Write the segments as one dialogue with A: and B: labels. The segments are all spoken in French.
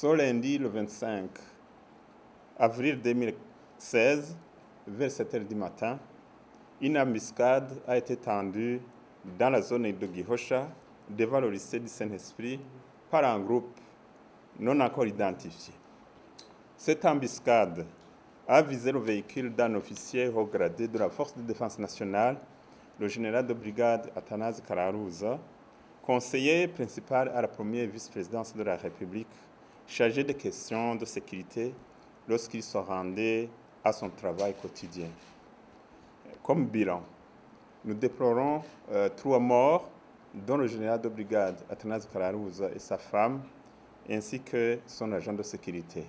A: Ce lundi, le 25 avril 2016, vers 7 h du matin, une embuscade a été tendue dans la zone de Gihosha, devant le lycée du Saint-Esprit, par un groupe non encore identifié. Cette embuscade a visé le véhicule d'un officier haut gradé de la Force de défense nationale, le général de brigade Athanase Kararuza, conseiller principal à la première vice-présidence de la République, chargé des questions de sécurité lorsqu'il se rendait à son travail quotidien. Comme bilan, nous déplorons 3 morts, dont le général de brigade Athanase Kararuza et sa femme, ainsi que son agent de sécurité.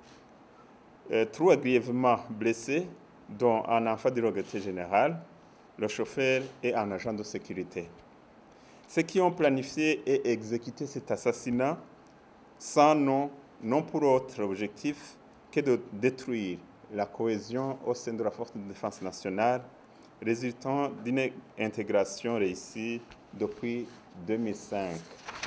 A: 3 grièvement blessés, dont un enfant du regretté général, le chauffeur et un agent de sécurité. Ceux qui ont planifié et exécuté cet assassinat sans non pour autre objectif que de détruire la cohésion au sein de la Force de défense nationale, résultant d'une intégration réussie depuis 2005.